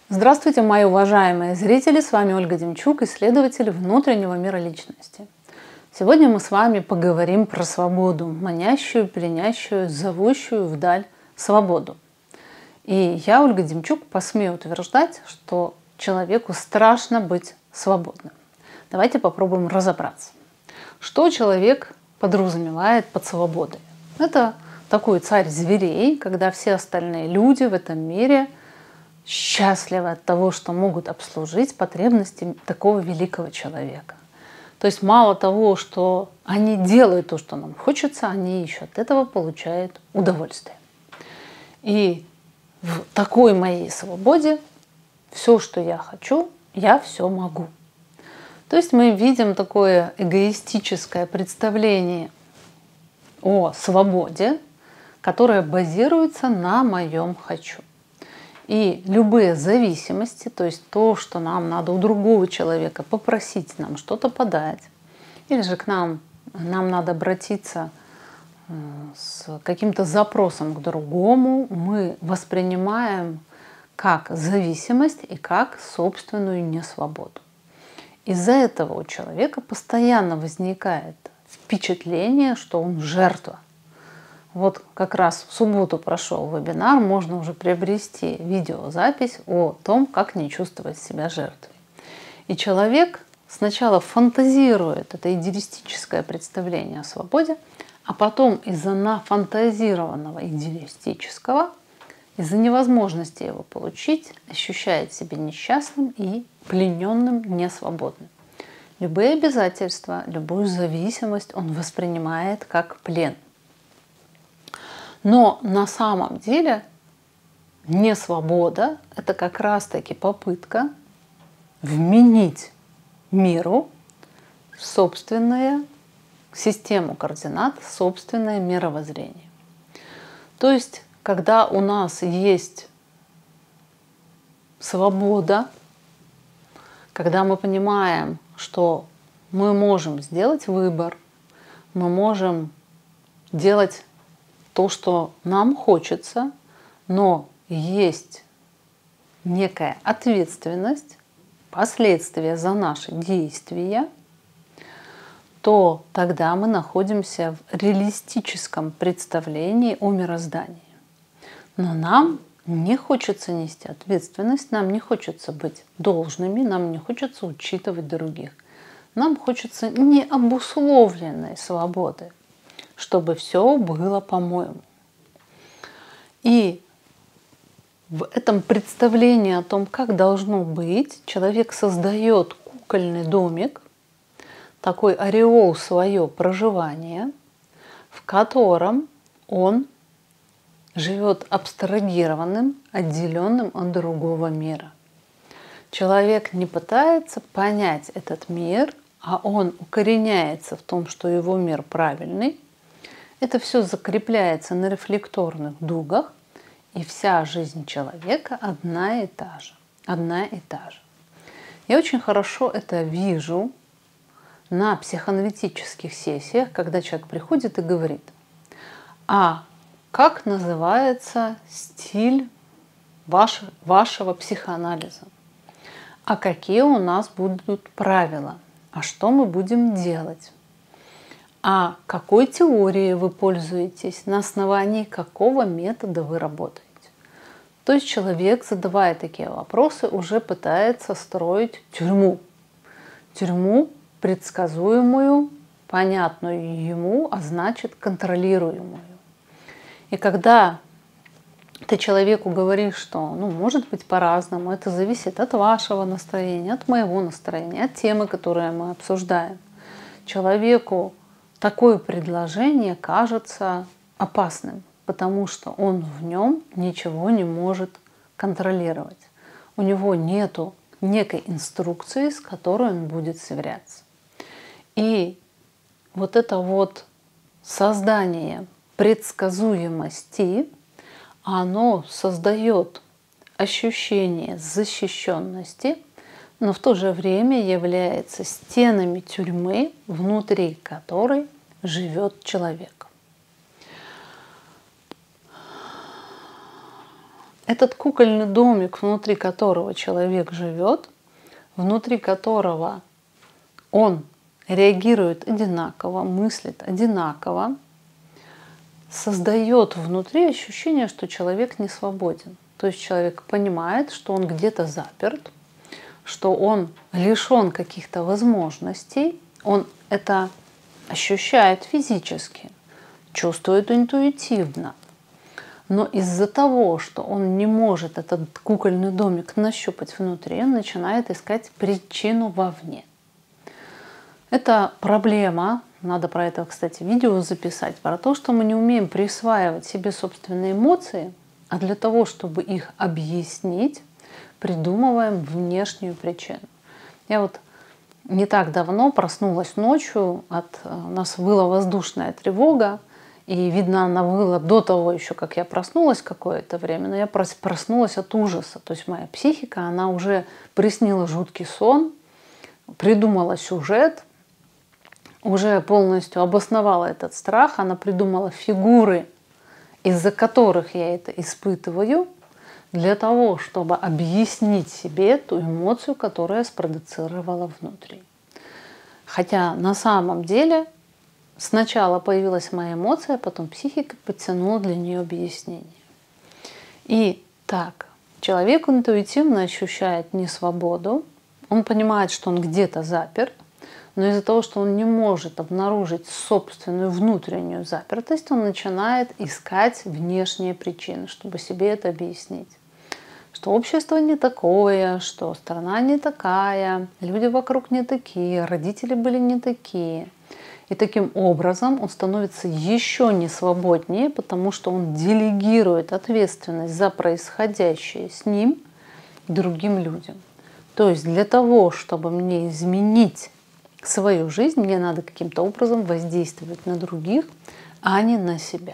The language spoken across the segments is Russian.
Здравствуйте, мои уважаемые зрители! С вами Ольга Демчук, исследователь внутреннего мира личности. Сегодня мы с вами поговорим про свободу, манящую, пленящую, зовущую вдаль свободу. И я, Ольга Демчук, посмею утверждать, что человеку страшно быть свободным. Давайте попробуем разобраться. Что человек подразумевает под свободой? Это такой царь зверей, когда все остальные люди в этом мире счастливы от того, что могут обслужить потребности такого великого человека. То есть мало того, что они делают то, что нам хочется, они еще от этого получают удовольствие. И в такой моей свободе все, что я хочу, я все могу. То есть мы видим такое эгоистическое представление о свободе, которое базируется на моем «хочу». И любые зависимости, то есть то, что нам надо у другого человека попросить нам что-то подать, или же к нам надо обратиться с каким-то запросом к другому, мы воспринимаем как зависимость и как собственную несвободу. Из-за этого у человека постоянно возникает впечатление, что он жертва. Вот как раз в субботу прошел вебинар, можно уже приобрести видеозапись о том, как не чувствовать себя жертвой. И человек сначала фантазирует это идеалистическое представление о свободе, а потом из-за нафантазированного идеалистического, из-за невозможности его получить, ощущает себя несчастным и плененным, несвободным. Любые обязательства, любую зависимость он воспринимает как плен. Но на самом деле несвобода – это как раз-таки попытка вменить миру собственную систему координат, собственное мировоззрение. То есть, когда у нас есть свобода, когда мы понимаем, что мы можем сделать выбор, мы можем делать то, что нам хочется, но есть некая ответственность, последствия за наши действия, то тогда мы находимся в реалистическом представлении о мироздании. Но нам не хочется нести ответственность, нам не хочется быть должными, нам не хочется учитывать других. Нам хочется необусловленной свободы, чтобы все было по-моему. И в этом представлении о том, как должно быть, человек создает кукольный домик, такой ореол свое проживание, в котором он живет абстрагированным, отделенным от другого мира. Человек не пытается понять этот мир, а он укореняется в том, что его мир правильный. Это все закрепляется на рефлекторных дугах, и вся жизнь человека одна и та же. Одна и та же. Я очень хорошо это вижу на психоаналитических сессиях, когда человек приходит и говорит: а как называется стиль вашего психоанализа? А какие у нас будут правила? А что мы будем делать? А какой теорией вы пользуетесь, на основании какого метода вы работаете? То есть человек, задавая такие вопросы, уже пытается строить тюрьму. Тюрьму предсказуемую, понятную ему, а значит контролируемую. И когда ты человеку говоришь, что может быть по-разному, это зависит от вашего настроения, от моего настроения, от темы, которую мы обсуждаем, человеку такое предложение кажется опасным, потому что он в нем ничего не может контролировать. У него нету некой инструкции, с которой он будет сверяться. И вот это вот создание предсказуемости, оно создает ощущение защищенности, но в то же время является стенами тюрьмы, внутри которой живет человек. этот кукольный домик, внутри которого человек живет, внутри которого он реагирует одинаково, мыслит одинаково, создает внутри ощущение, что человек не свободен. То есть человек понимает, что он где-то заперт, что он лишен каких-то возможностей, он это ощущает физически, чувствует интуитивно. Но из-за того, что он не может этот кукольный домик нащупать внутри, он начинает искать причину вовне. Это проблема, надо про это, кстати, видео записать, про то, что мы не умеем присваивать себе собственные эмоции, а для того, чтобы их объяснить, придумываем внешнюю причину. Я вот не так давно проснулась ночью, у нас выла воздушная тревога, и, видно, она выла до того еще, как я проснулась какое-то время, но я проснулась от ужаса. То есть моя психика, она уже приснила жуткий сон, придумала сюжет, уже полностью обосновала этот страх, она придумала фигуры, из-за которых я это испытываю, для того, чтобы объяснить себе ту эмоцию, которую я спродуцировала внутри. Хотя на самом деле сначала появилась моя эмоция, потом психика подтянула для нее объяснение. И так, человек интуитивно ощущает несвободу, он понимает, что он где-то заперт, но из-за того, что он не может обнаружить собственную внутреннюю запертость, он начинает искать внешние причины, чтобы себе это объяснить. Что общество не такое, что страна не такая, люди вокруг не такие, родители были не такие. И таким образом он становится еще не свободнее, потому что он делегирует ответственность за происходящее с ним другим людям. То есть для того, чтобы мне изменить свою жизнь, мне надо каким-то образом воздействовать на других, а не на себя.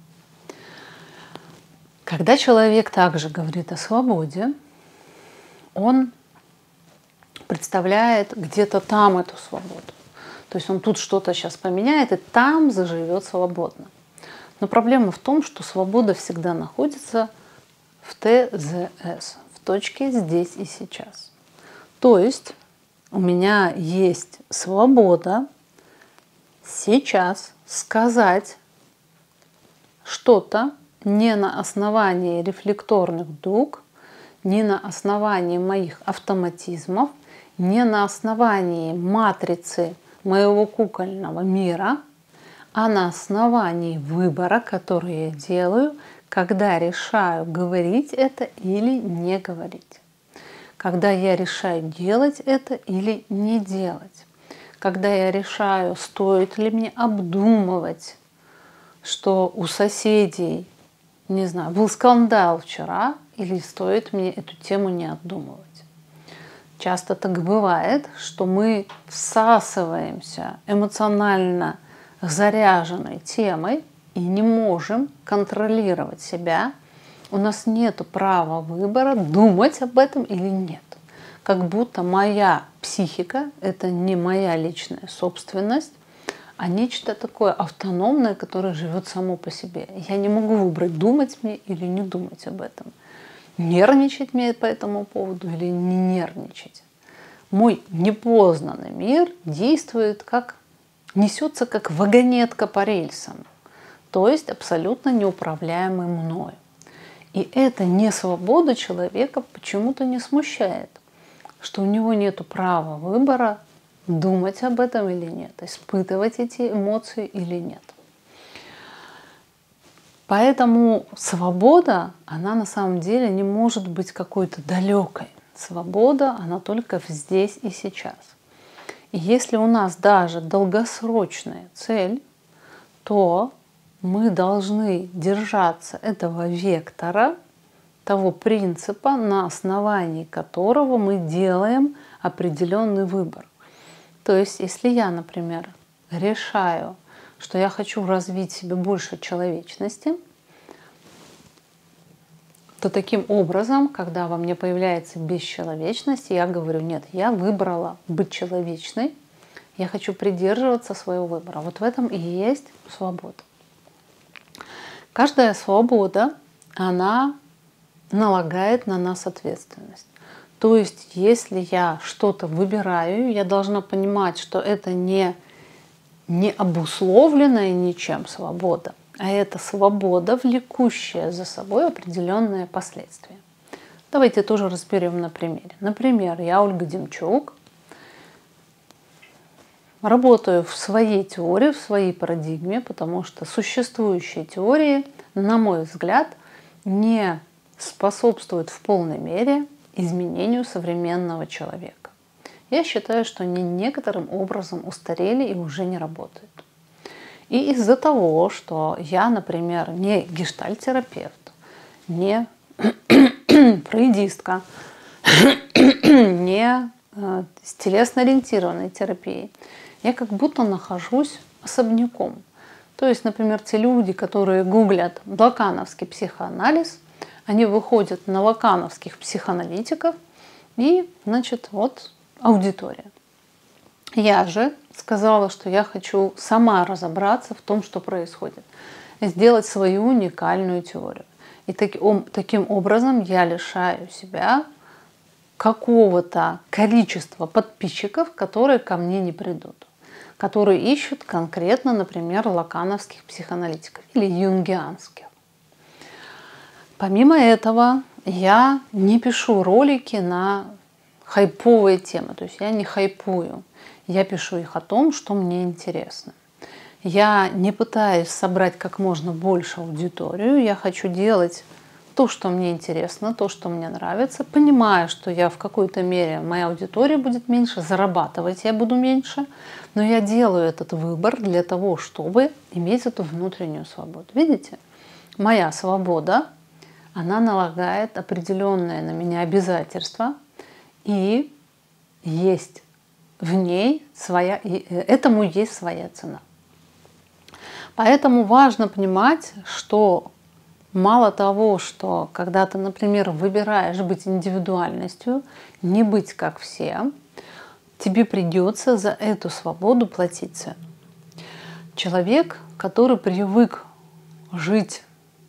Когда человек также говорит о свободе, он представляет где-то там эту свободу. То есть он тут что-то сейчас поменяет, и там заживет свободно. Но проблема в том, что свобода всегда находится в ТЗС, в точке здесь и сейчас. То есть у меня есть свобода сейчас сказать что-то не на основании рефлекторных дуг, не на основании моих автоматизмов, не на основании матрицы моего кукольного мира, а на основании выбора, который я делаю, когда решаю говорить это или не говорить. Когда я решаю делать это или не делать. Когда я решаю, стоит ли мне обдумывать, что у соседей, не знаю, был скандал вчера, или стоит мне эту тему не обдумывать. Часто так бывает, что мы всасываемся эмоционально заряженной темой и не можем контролировать себя. У нас нет права выбора, думать об этом или нет. Как будто моя психика – это не моя личная собственность, а нечто такое автономное, которое живет само по себе. Я не могу выбрать, думать мне или не думать об этом. Нервничать мне по этому поводу или не нервничать. Мой непознанный мир действует несется как вагонетка по рельсам, то есть абсолютно неуправляемый мною. И эта несвобода человека почему-то не смущает, что у него нет права выбора, думать об этом или нет, испытывать эти эмоции или нет. Поэтому свобода, она на самом деле не может быть какой-то далекой. Свобода, она только здесь и сейчас. И если у нас даже долгосрочная цель, то мы должны держаться этого вектора, того принципа, на основании которого мы делаем определенный выбор. То есть, если я, например, решаю, что я хочу развить в себе больше человечности, то таким образом, когда во мне появляется бесчеловечность, я говорю: нет, я выбрала быть человечной, я хочу придерживаться своего выбора. Вот в этом и есть свобода. Каждая свобода, она налагает на нас ответственность. То есть, если я что-то выбираю, я должна понимать, что это не обусловленная ничем свобода, а это свобода, влекущая за собой определенные последствия. Давайте тоже разберем на примере. Например, я, Ольга Демчук, работаю в своей теории, в своей парадигме, потому что существующие теории, на мой взгляд, не способствуют в полной мере изменению современного человека. Я считаю, что они некоторым образом устарели и уже не работают. И из-за того, что я, например, не гештальт-терапевт, не фрейдистка, не с телесно-ориентированной терапией, я как будто нахожусь особняком. То есть, например, те люди, которые гуглят лакановский психоанализ, они выходят на лакановских психоаналитиков и, значит, вот аудитория. Я же сказала, что я хочу сама разобраться в том, что происходит, сделать свою уникальную теорию. И таким образом я лишаю себя какого-то количества подписчиков, которые ко мне не придут, которые ищут конкретно, например, лакановских психоаналитиков или юнгианских. Помимо этого, я не пишу ролики на хайповые темы, то есть я не хайпую, я пишу их о том, что мне интересно. Я не пытаюсь собрать как можно больше аудиторию, я хочу делать то, что мне интересно, то, что мне нравится, понимая, что я в какой-то мере, моя аудитория будет меньше, зарабатывать я буду меньше, но я делаю этот выбор для того, чтобы иметь эту внутреннюю свободу. Видите, моя свобода, она налагает определенные на меня обязательства, и есть в ней этому есть своя цена. Поэтому важно понимать, что мало того, что когда ты, например, выбираешь быть индивидуальностью, не быть как все, тебе придется за эту свободу платить цену. Человек, который привык жить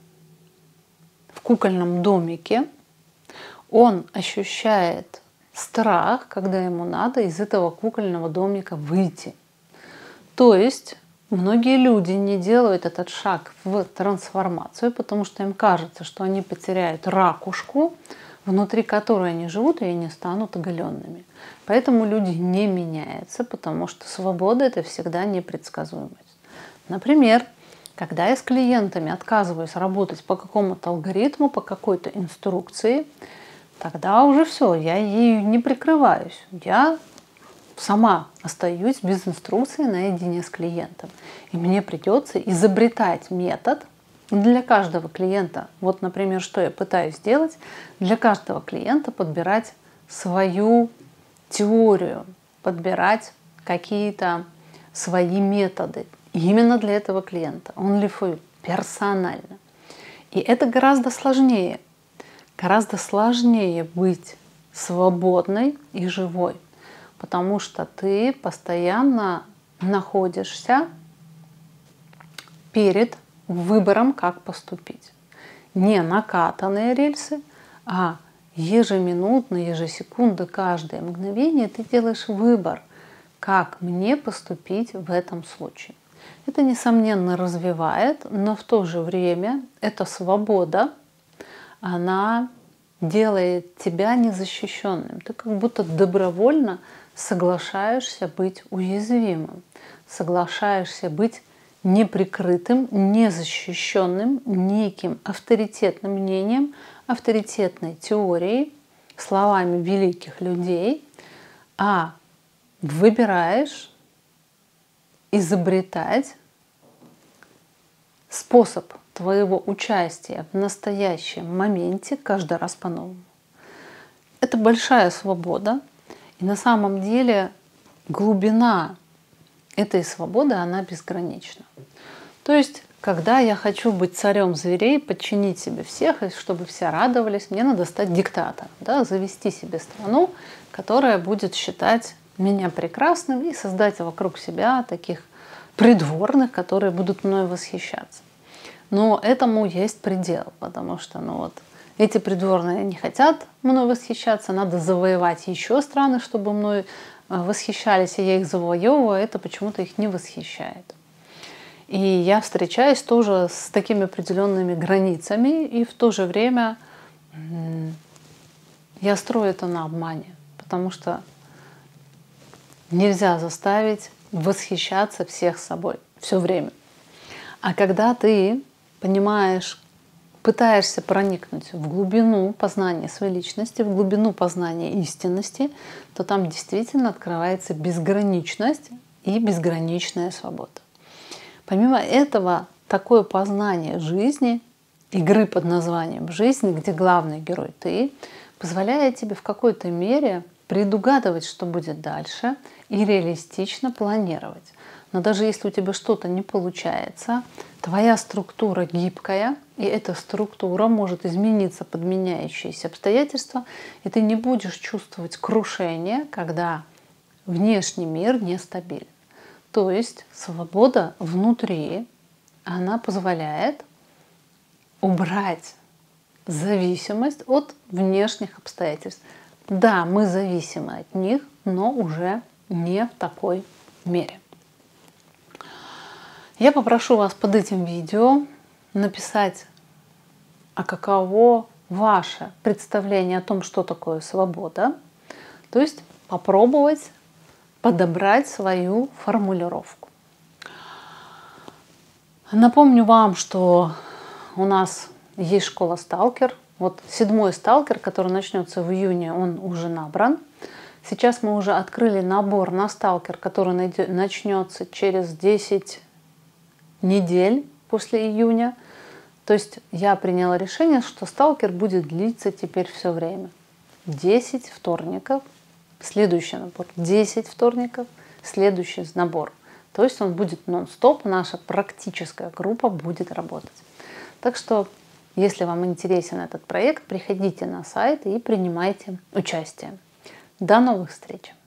в кукольном домике, он ощущает страх, когда ему надо из этого кукольного домика выйти. То есть многие люди не делают этот шаг в трансформацию, потому что им кажется, что они потеряют ракушку, внутри которой они живут, и они станут оголенными. Поэтому люди не меняются, потому что свобода — это всегда непредсказуемость. Например, когда я с клиентами отказываюсь работать по какому-то алгоритму, по какой-то инструкции, тогда уже все, я ею не прикрываюсь. Я сама остаюсь без инструкции наедине с клиентом. И мне придется изобретать метод для каждого клиента. Вот, например, что я пытаюсь сделать, для каждого клиента подбирать свою теорию, подбирать какие-то свои методы. Именно для этого клиента. Only for you. Персонально. И это гораздо сложнее. Гораздо сложнее быть свободной и живой. Потому что ты постоянно находишься перед выбором, как поступить. Не накатанные рельсы, а ежеминутно, ежесекунда, каждое мгновение ты делаешь выбор, как мне поступить в этом случае. Это, несомненно, развивает, но в то же время эта свобода, она делает тебя незащищенным. Ты как будто добровольно соглашаешься быть уязвимым, соглашаешься быть неприкрытым, незащищенным неким авторитетным мнением, авторитетной теорией, словами великих людей, а выбираешь изобретать способ твоего участия в настоящем моменте каждый раз по-новому. Это большая свобода, и на самом деле глубина этой свободы, она безгранична. То есть, когда я хочу быть царем зверей, подчинить себе всех, и чтобы все радовались, мне надо стать диктатором, да, завести себе страну, которая будет считать меня прекрасным, и создать вокруг себя таких придворных, которые будут мной восхищаться. Но этому есть предел, потому что эти придворные не хотят мной восхищаться, надо завоевать еще страны, чтобы мной восхищались, и я их завоевываю, это почему-то их не восхищает. И я встречаюсь тоже с такими определенными границами, и в то же время я строю это на обмане, потому что нельзя заставить восхищаться всех собой все время. А когда ты понимаешь, пытаешься проникнуть в глубину познания своей личности, в глубину познания истинности, то там действительно открывается безграничность и безграничная свобода. Помимо этого, такое познание жизни, игры под названием «Жизнь», где главный герой ты, позволяет тебе в какой-то мере предугадывать, что будет дальше, и реалистично планировать. Но даже если у тебя что-то не получается, твоя структура гибкая, и эта структура может измениться под меняющиеся обстоятельства, и ты не будешь чувствовать крушение, когда внешний мир нестабилен. То есть свобода внутри, она позволяет убрать зависимость от внешних обстоятельств. Да, мы зависимы от них, но уже не в такой мере. Я попрошу вас под этим видео написать, а каково ваше представление о том, что такое свобода, то есть попробовать подобрать свою формулировку. Напомню вам, что у нас есть школа «Сталкер». Вот 7-й «Сталкер», который начнется в июне, он уже набран. Сейчас мы уже открыли набор на «Сталкер», который начнется через 10 недель после июня. То есть я приняла решение, что «Сталкер» будет длиться теперь все время. 10 вторников. Следующий набор 10 вторников, следующий набор. То есть он будет нон-стоп, наша практическая группа будет работать. Так что, если вам интересен этот проект, приходите на сайт и принимайте участие. До новых встреч!